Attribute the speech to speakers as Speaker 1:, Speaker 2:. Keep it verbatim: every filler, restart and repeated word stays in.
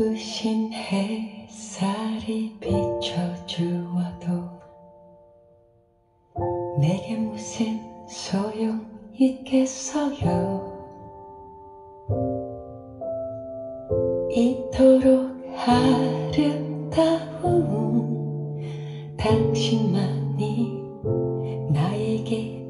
Speaker 1: 부신 햇살이 비춰주어도 내게 무슨 소용 있겠어요. 이토록 아름다운 당신만이 나에게